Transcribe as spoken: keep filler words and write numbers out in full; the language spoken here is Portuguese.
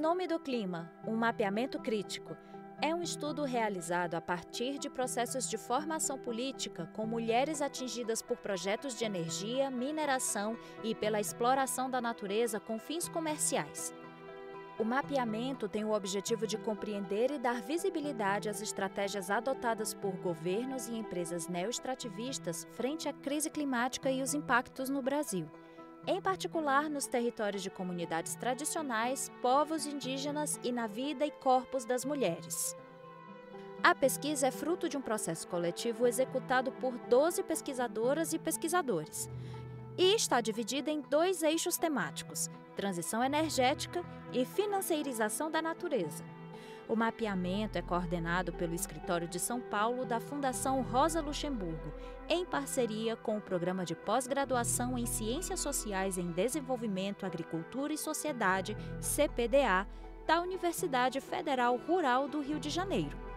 Nome do clima, um mapeamento crítico, é um estudo realizado a partir de processos de formação política com mulheres atingidas por projetos de energia, mineração e pela exploração da natureza com fins comerciais. O mapeamento tem o objetivo de compreender e dar visibilidade às estratégias adotadas por governos e empresas neoextrativistas frente à crise climática e os impactos no Brasil, em particular nos territórios de comunidades tradicionais, povos indígenas e na vida e corpos das mulheres. A pesquisa é fruto de um processo coletivo executado por doze pesquisadoras e pesquisadores e está dividida em dois eixos temáticos: transição energética e financeirização da natureza. O mapeamento é coordenado pelo Escritório de São Paulo da Fundação Rosa Luxemburgo, em parceria com o Programa de Pós-Graduação em Ciências Sociais em Desenvolvimento, Agricultura e Sociedade, C P D A, da Universidade Federal Rural do Rio de Janeiro.